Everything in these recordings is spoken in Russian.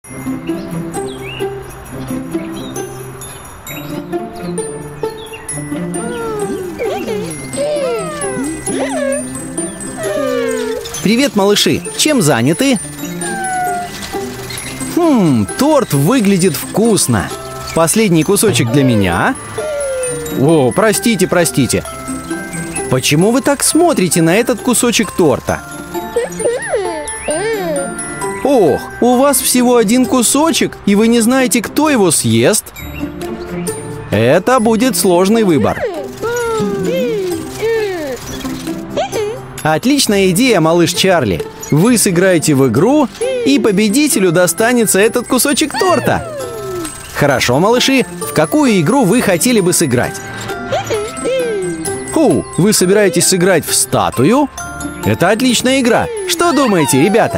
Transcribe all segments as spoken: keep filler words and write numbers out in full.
Привет, малыши! Чем заняты? Хм, торт выглядит вкусно. Последний кусочек для меня. О, простите, простите. Почему вы так смотрите на этот кусочек торта? Ох, у вас всего один кусочек, и вы не знаете, кто его съест? Это будет сложный выбор. Отличная идея, малыш Чарли. Вы сыграете в игру, и победителю достанется этот кусочек торта. Хорошо, малыши, в какую игру вы хотели бы сыграть? Фу, вы собираетесь сыграть в статую? Это отличная игра. Что думаете, ребята?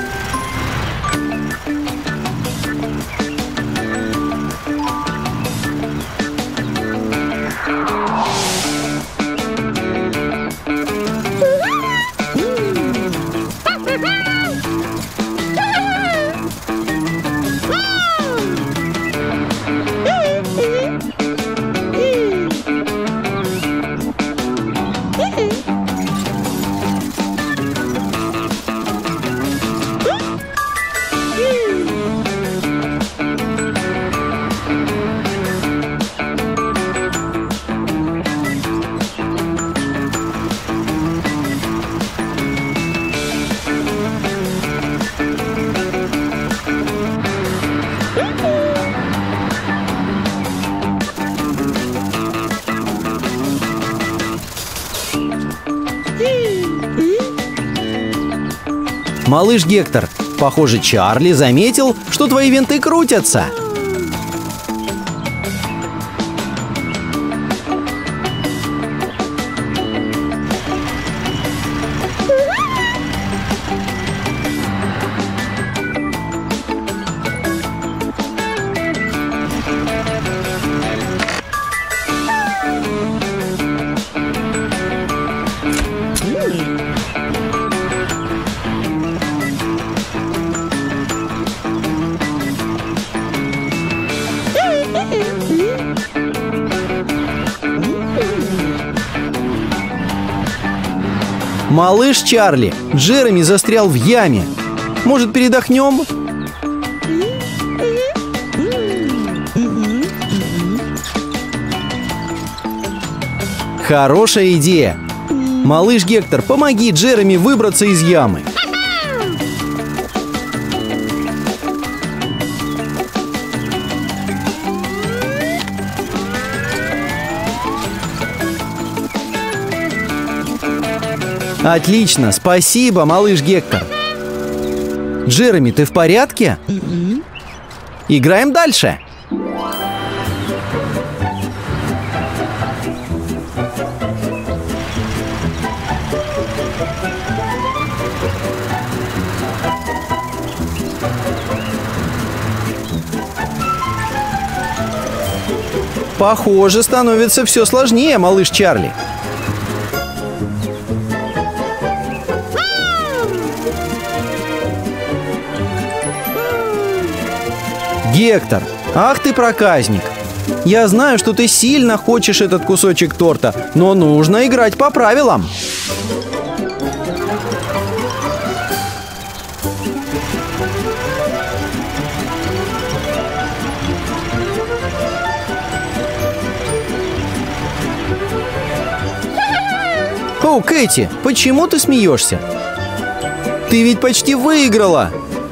Малыш Гектор, похоже, Чарли заметил, что твои винты крутятся. Малыш Чарли, Джереми застрял в яме. Может, передохнем? Хорошая идея. Малыш Гектор, помоги Джереми выбраться из ямы. Отлично, спасибо, малыш Гектор. Джереми, ты в порядке? Играем дальше. Похоже, становится все сложнее, малыш Чарли. Гектор, ах ты проказник! Я знаю, что ты сильно хочешь этот кусочек торта, но нужно играть по правилам. О, Кэти, почему ты смеешься? Ты ведь почти выиграла!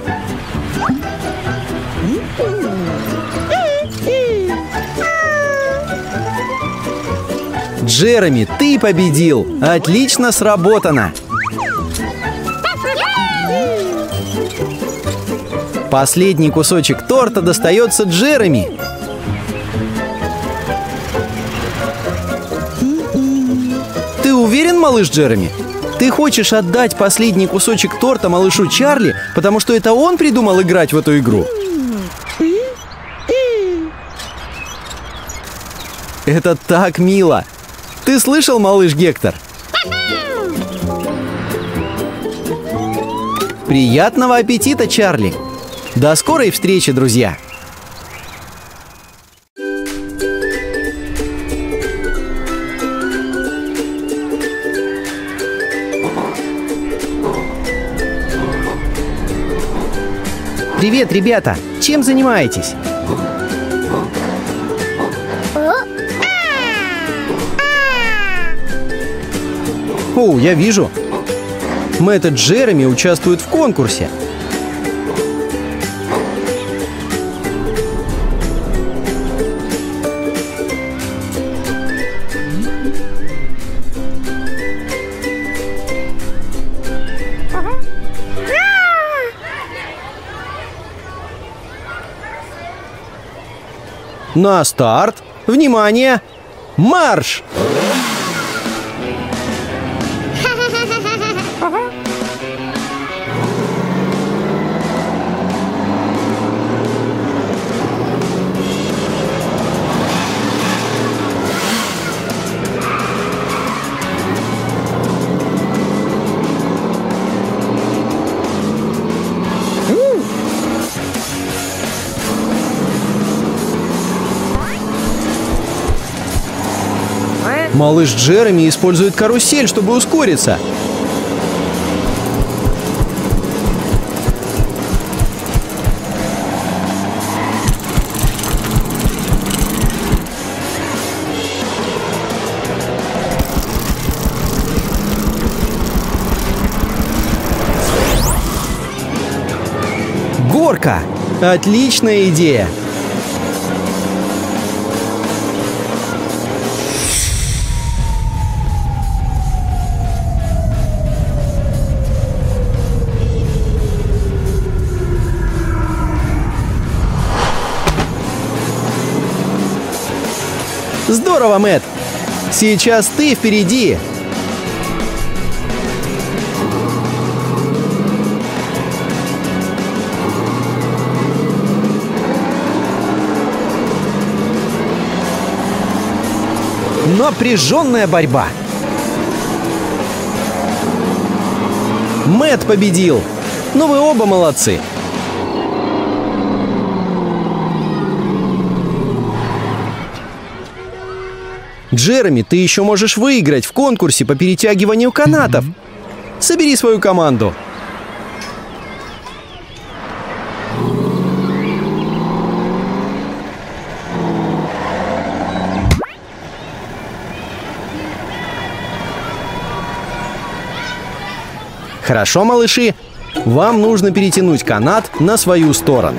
Джереми, ты победил! Отлично сработано! Последний кусочек торта достается Джереми. Ты уверен, малыш Джереми? Ты хочешь отдать последний кусочек торта малышу Чарли, потому что это он придумал играть в эту игру? Это так мило! Ты слышал, малыш Гектор? Приятного аппетита, Чарли! До скорой встречи, друзья! Привет, ребята! Чем занимаетесь? О, я вижу. Мэтт и Джереми участвуют в конкурсе. На старт! Внимание! Марш! Малыш Джереми использует карусель, чтобы ускориться. Горка! Отличная идея! Здорово, Мэтт! Сейчас ты впереди! Напряженная борьба! Мэтт победил! Ну вы оба молодцы! Джереми, ты еще можешь выиграть в конкурсе по перетягиванию канатов. Собери свою команду. Хорошо, малыши. Вам нужно перетянуть канат на свою сторону.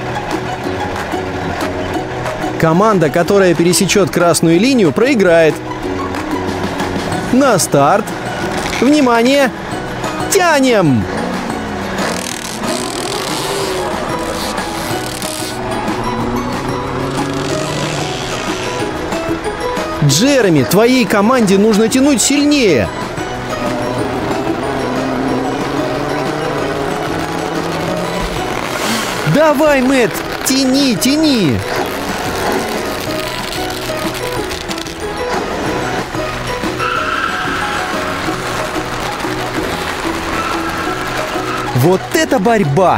Команда, которая пересечет красную линию, проиграет. На старт. Внимание! Тянем! Джереми, твоей команде нужно тянуть сильнее. Давай, Мэтт, тяни, тяни! Вот это борьба!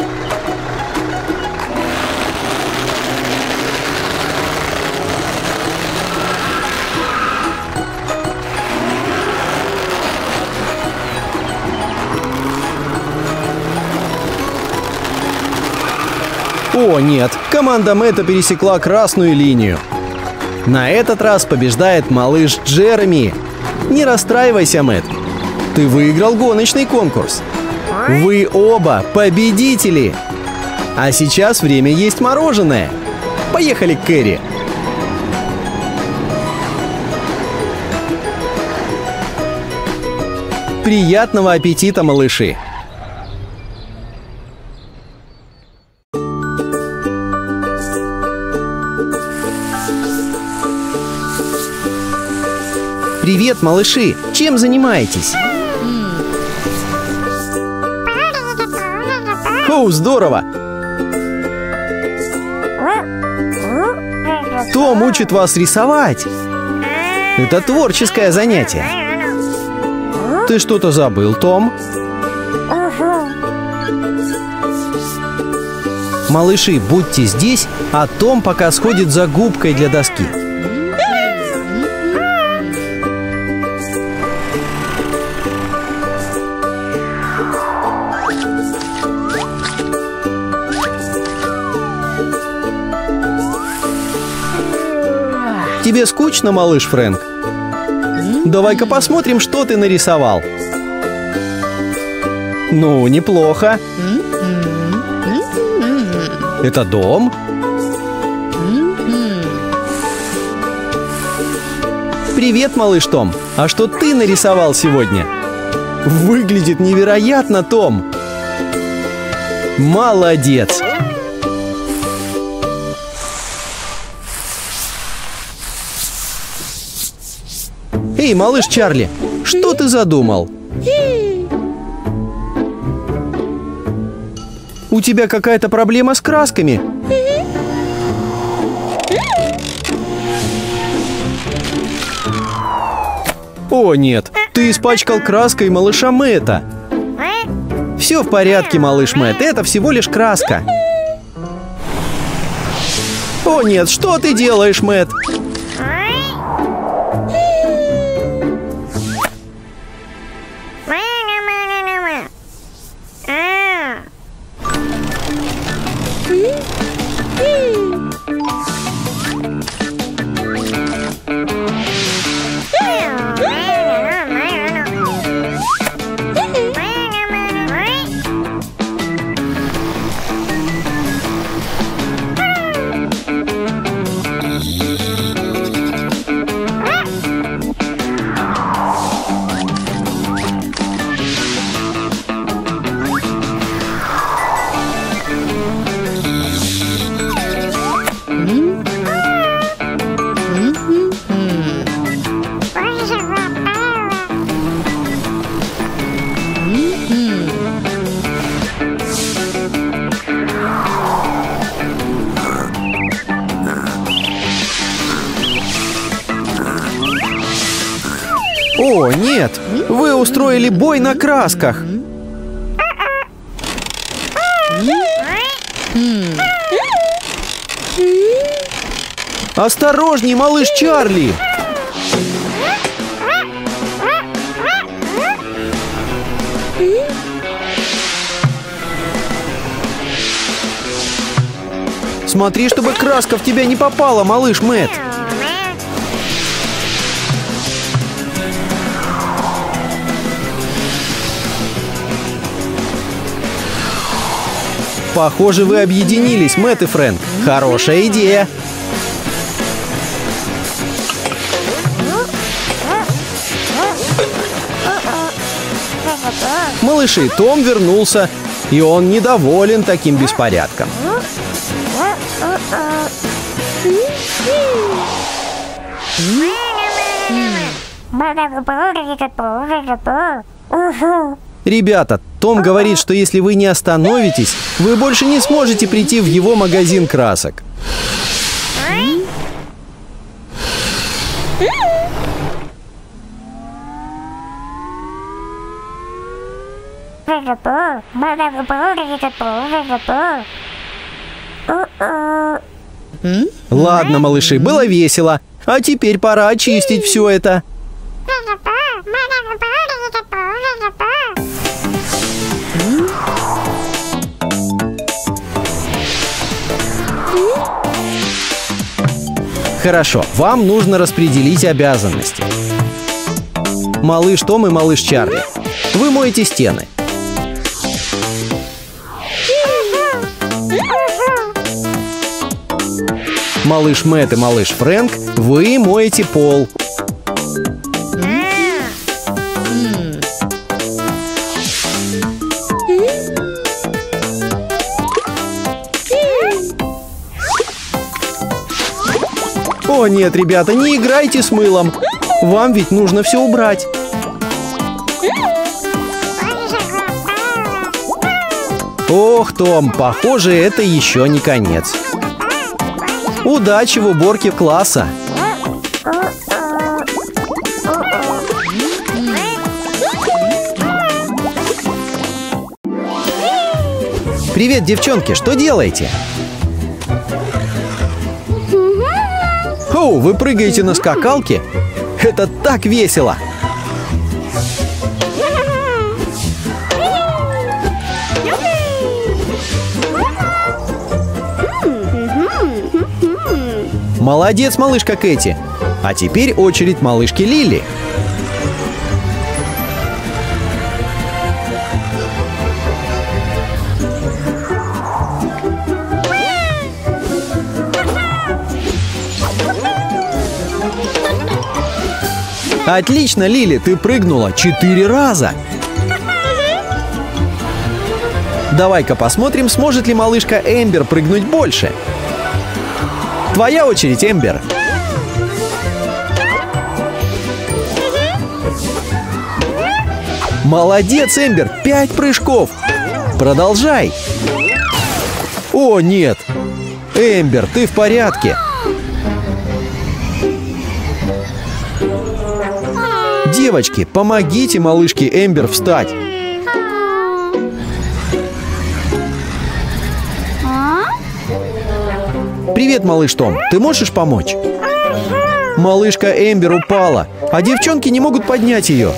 О, нет, команда Мэтта пересекла красную линию. На этот раз побеждает малыш Джереми. Не расстраивайся, Мэтт. Ты выиграл гоночный конкурс. Вы оба победители! А сейчас время есть мороженое. Поехали к Кэрри. Приятного аппетита, малыши! Привет, малыши! Чем занимаетесь? Оу, здорово! Том учит вас рисовать. Это творческое занятие. Ты что-то забыл, Том? Малыши, будьте здесь, а Том пока сходит за губкой для доски. Тебе скучно, малыш Фрэнк? Давай-ка посмотрим, что ты нарисовал. Ну, неплохо. Это дом? Привет, малыш Том. А что ты нарисовал сегодня? Выглядит невероятно, Том. Молодец. Эй, малыш Чарли, что ты задумал? У тебя какая-то проблема с красками? О, нет, ты испачкал краской малыша Мэтта. Все в порядке, малыш Мэтт, это всего лишь краска. О, нет, что ты делаешь, Мэтт? О, нет! Вы устроили бой на красках! Осторожней, малыш Чарли! Смотри, чтобы краска в тебя не попала, малыш Мэтт! Похоже, вы объединились, Мэтт и Фрэнк. Хорошая идея. Малыши, Том вернулся, и он недоволен таким беспорядком. Ребята, Том говорит, что если вы не остановитесь, вы больше не сможете прийти в его магазин красок. Ладно, малыши, было весело. А теперь пора очистить все это. Хорошо, вам нужно распределить обязанности. Малыш Том и малыш Чарли, вы моете стены. Малыш Мэтт и малыш Фрэнк, вы моете пол. О нет, ребята, не играйте с мылом. Вам ведь нужно все убрать. Ох, Том, похоже, это еще не конец. Удачи в уборке класса. Привет, девчонки, что делаете? Оу, вы прыгаете на скакалке? Это так весело! Молодец, малышка Кэти! А теперь очередь малышки Лили. Отлично, Лили, ты прыгнула четыре раза. Давай-ка посмотрим, сможет ли малышка Эмбер прыгнуть больше. Твоя очередь, Эмбер. Молодец, Эмбер, пять прыжков. Продолжай. О, нет. Эмбер, ты в порядке? Девочки, помогите малышке Эмбер встать. Привет, малыш Том. Ты можешь помочь? Малышка Эмбер упала, а девчонки не могут поднять ее.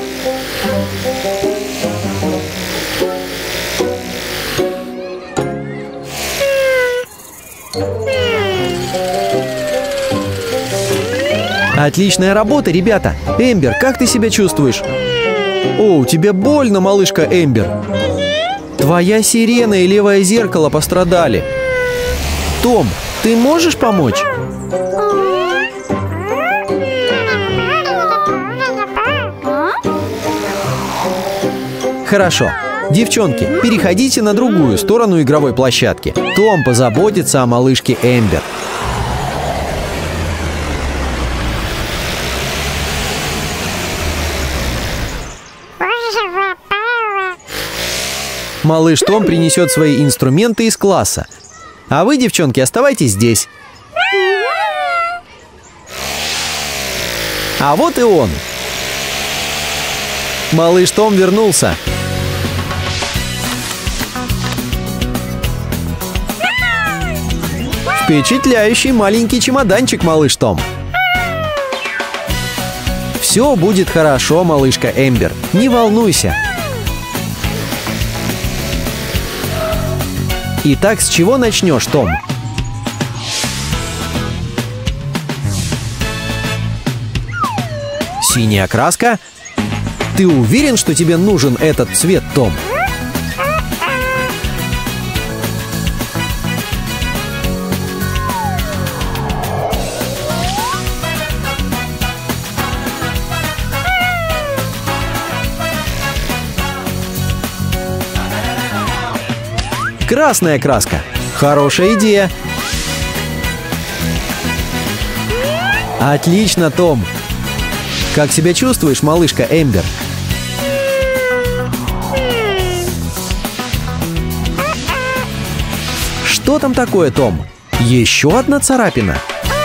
Отличная работа, ребята! Эмбер, как ты себя чувствуешь? О, тебе больно, малышка Эмбер. Твоя сирена и левое зеркало пострадали. Том, ты можешь помочь? Хорошо. Девчонки, переходите на другую сторону игровой площадки. Том позаботится о малышке Эмбер. Малыш Том принесет свои инструменты из класса. А вы, девчонки, оставайтесь здесь. А вот и он. Малыш Том вернулся. Впечатляющий маленький чемоданчик, малыш Том. Все будет хорошо, малышка Эмбер. Не волнуйся. Итак, с чего начнешь, Том? Синяя краска? Ты уверен, что тебе нужен этот цвет, Том? Красная краска. Хорошая идея. Отлично, Том. Как себя чувствуешь, малышка Эмбер? Что там такое, Том? Еще одна царапина?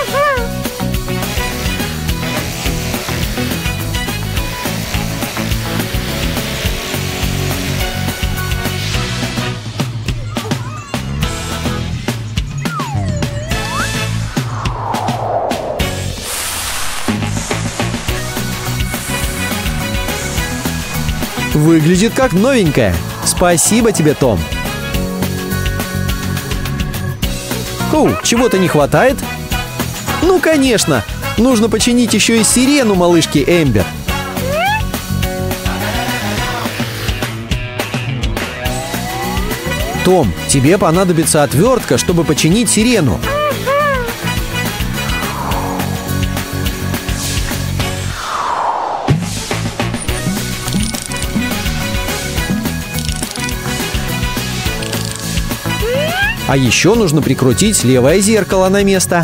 Выглядит как новенькая. Спасибо тебе, Том. Оу, чего-то не хватает? Ну, конечно. Нужно починить еще и сирену малышки Эмбер. Том, тебе понадобится отвертка, чтобы починить сирену. А еще нужно прикрутить левое зеркало на место.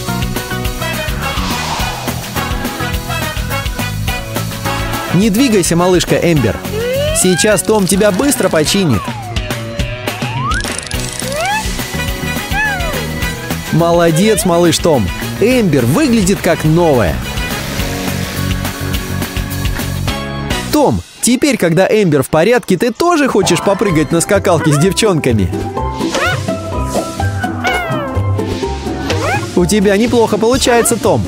Не двигайся, малышка Эмбер. Сейчас Том тебя быстро починит. Молодец, малыш Том. Эмбер выглядит как новая. Том, Теперь, когда Эмбер в порядке, ты тоже хочешь попрыгать на скакалке с девчонками? У тебя неплохо получается, Том.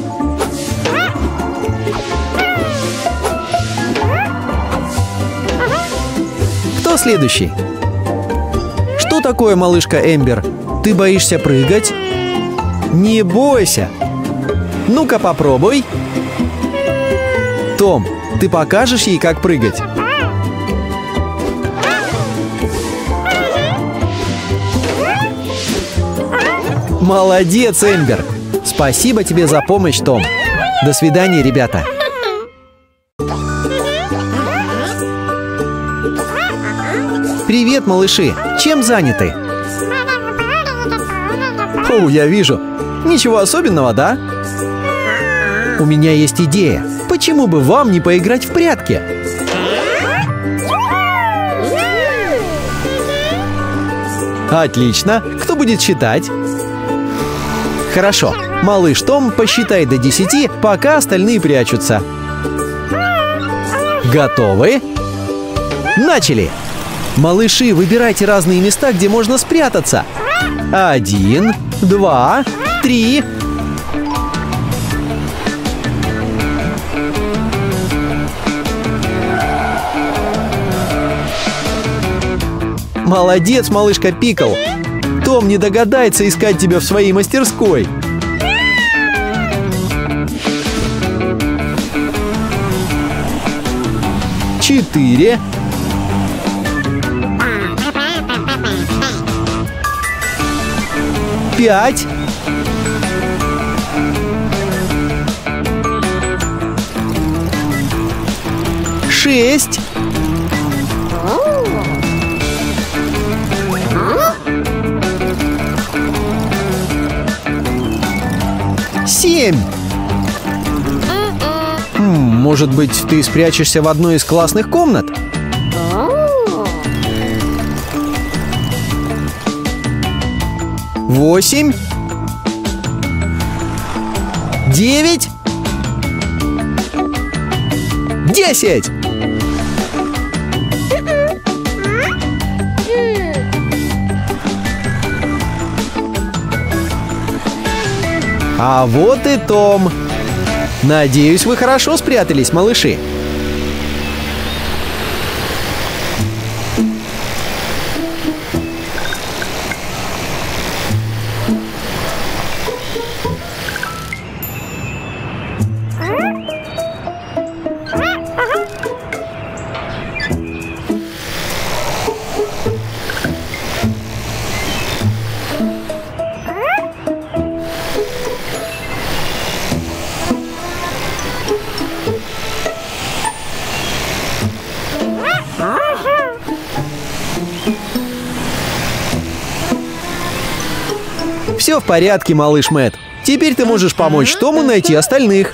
Кто следующий? Что такое, малышка Эмбер? Ты боишься прыгать? Не бойся. Ну-ка попробуй. Том, ты покажешь ей, как прыгать? Молодец, Эмбер! Спасибо тебе за помощь, Том. До свидания, ребята. Привет, малыши! Чем заняты? О, я вижу. Ничего особенного, да? У меня есть идея. Почему бы вам не поиграть в прятки? Отлично. Кто будет считать? Хорошо. Малыш Том, посчитай до десяти, пока остальные прячутся. Готовы? Начали! Малыши, выбирайте разные места, где можно спрятаться. Один, два, три. Молодец, малышка Пикл. Том не догадается искать тебя в своей мастерской. Четыре. Пять. Шесть. Семь. Хм, может быть, ты спрячешься в одной из классных комнат? Восемь. Девять. Десять. А вот и Том. Надеюсь, вы хорошо спрятались, малыши. Все в порядке, малыш Мэтт. Теперь ты можешь помочь Тому найти остальных.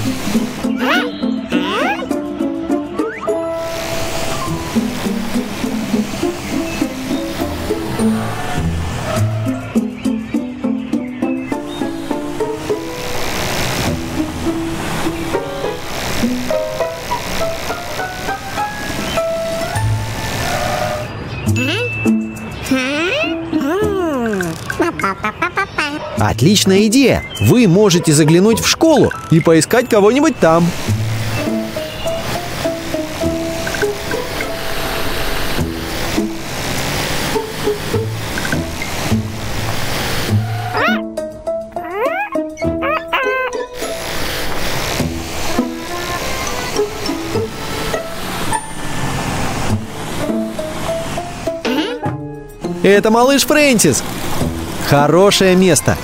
Отличная идея! Вы можете заглянуть в школу и поискать кого-нибудь там. Это малыш Фрэнсис. Хорошее место.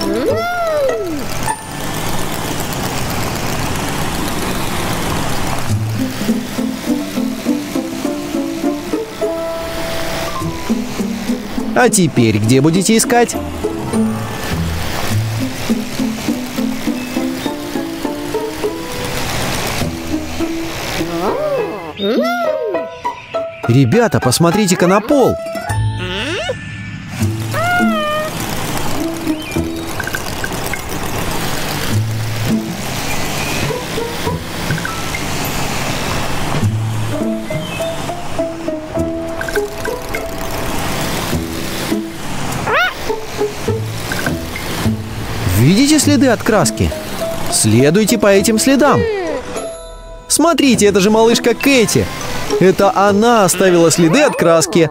А теперь где будете искать? Ребята, посмотрите-ка на пол. Видите следы от краски? Следуйте по этим следам. Смотрите, это же малышка Кэти. Это она оставила следы от краски.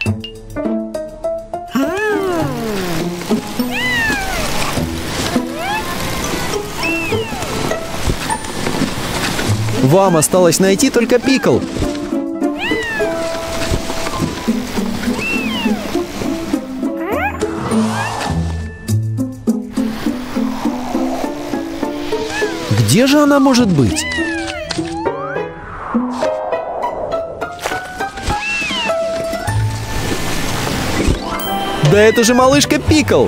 Вам осталось найти только Пикл. Где же она может быть? Да это же малышка Пикл!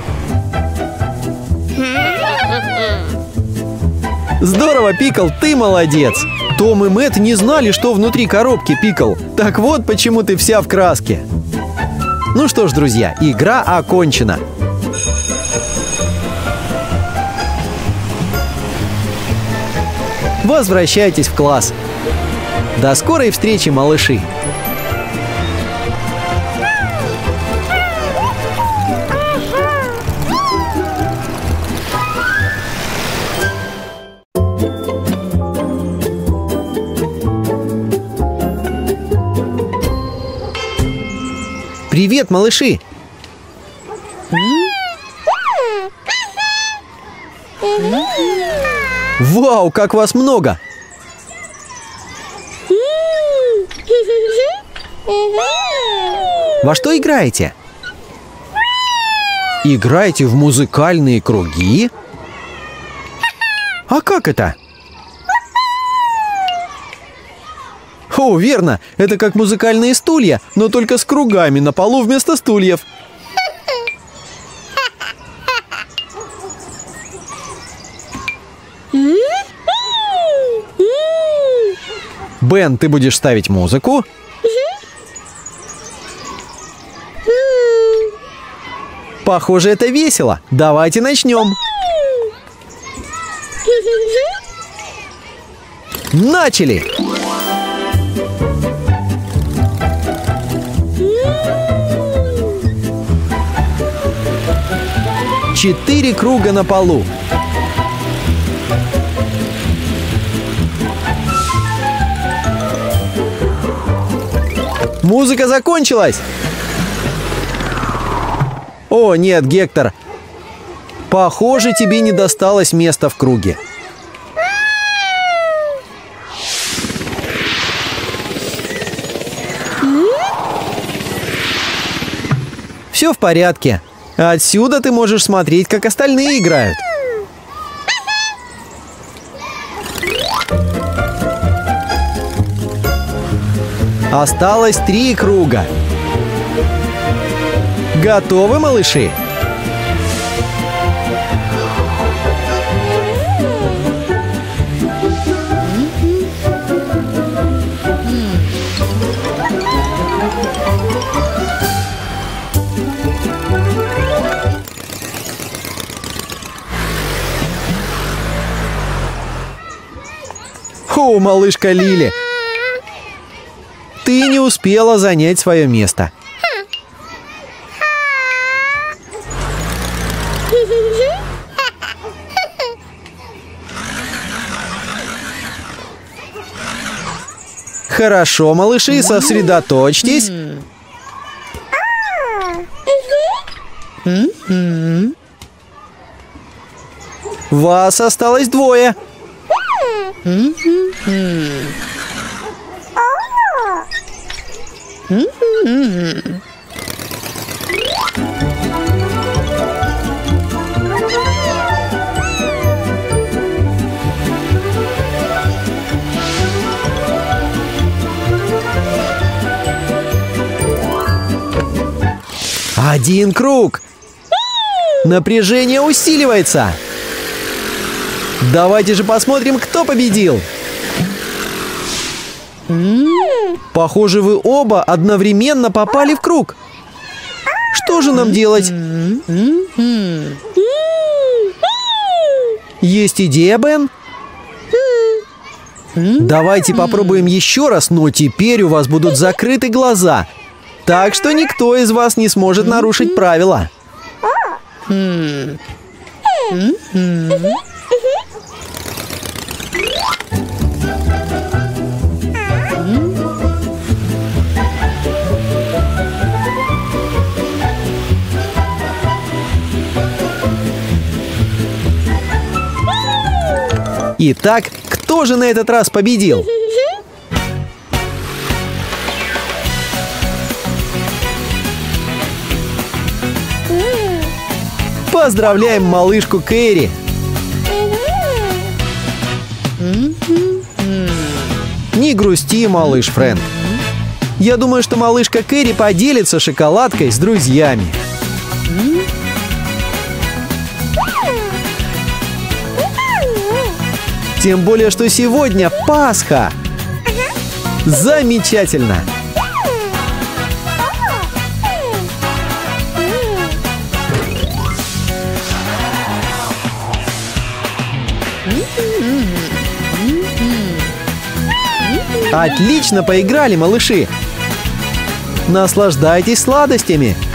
Здорово, Пикл, ты молодец! Том и Мэтт не знали, что внутри коробки, Пикл. Так вот, почему ты вся в краске. Ну что ж, друзья, игра окончена. Возвращайтесь в класс. До скорой встречи, малыши! Привет, малыши! Вау, как вас много! Во что играете? Играете в музыкальные круги? А как это? О, верно! Это как музыкальные стулья, но только с кругами на полу вместо стульев. Бен, ты будешь ставить музыку? Похоже, это весело. Давайте начнем. Начали! Четыре круга на полу. Музыка закончилась! О, нет, Гектор. Похоже, тебе не досталось места в круге. Все в порядке. Отсюда ты можешь смотреть, как остальные играют. Осталось три круга. Готовы, малыши? О, малышка Лили, ты не успела занять свое место. Хорошо, малыши, сосредоточьтесь. Вас осталось двое. Один круг. Напряжение усиливается. Давайте же посмотрим, кто победил. Похоже, вы оба одновременно попали в круг. Что же нам делать? Есть идея, Бен? Давайте попробуем еще раз, но теперь у вас будут закрыты глаза. Так что никто из вас не сможет нарушить правила. Итак, кто же на этот раз победил? Поздравляем малышку Кэрри! Не грусти, малыш Фрэнк. Я думаю, что малышка Кэрри поделится шоколадкой с друзьями. Тем более, что сегодня Пасха! Замечательно! Отлично поиграли, малыши! Наслаждайтесь сладостями!